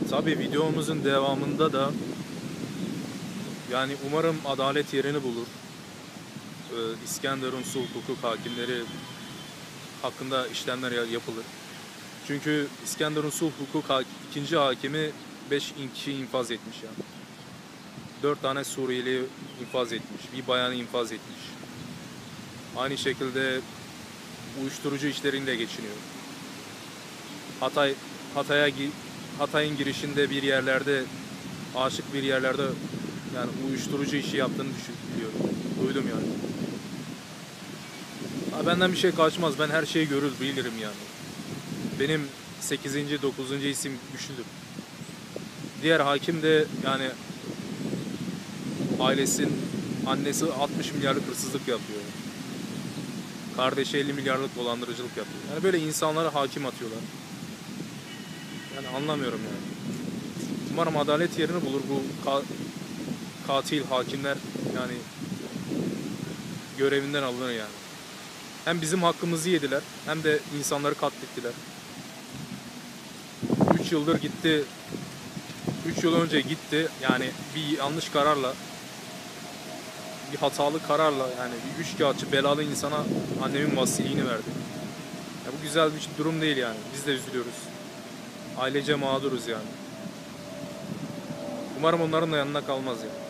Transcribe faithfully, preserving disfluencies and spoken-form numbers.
Tabii videomuzun devamında da yani umarım adalet yerini bulur. Ee, İskenderun sulh hukuk hakimleri hakkında işlemler ya- yapılır. Çünkü İskenderun sulh hukuk ha- ikinci hakimi beş kişi infaz etmiş yani. dört tane Suriyeli infaz etmiş. Bir bayanı infaz etmiş. Aynı şekilde uyuşturucu işlerinde geçiniyor. Hatay Hatay'a gi- Hatay'ın girişinde bir yerlerde aşık bir yerlerde yani uyuşturucu işi yaptığını düşünüyorum. Duydum yani. Ha, benden bir şey kaçmaz. Ben her şeyi görür bilirim yani. Benim sekizinci dokuzuncu isim güçlüdür. Diğer hakim de yani ailesin annesi altmış milyarlık hırsızlık yapıyor. Kardeşi elli milyarlık dolandırıcılık yapıyor. Yani böyle insanlara hakim atıyorlar. Yani anlamıyorum yani. Umarım adalet yerini bulur bu ka- katil hakimler yani görevinden alınır yani. Hem bizim hakkımızı yediler hem de insanları katlettiler. üç yıldır gitti. üç yıl önce gitti. Yani bir yanlış kararla, bir hatalı kararla yani bir üçkağıtçı belalı insana annemin vasiliğini verdi. Ya bu güzel bir durum değil yani. Biz de üzülüyoruz. Ailece mağduruz yani. Umarım onların da yanına kalmaz yani.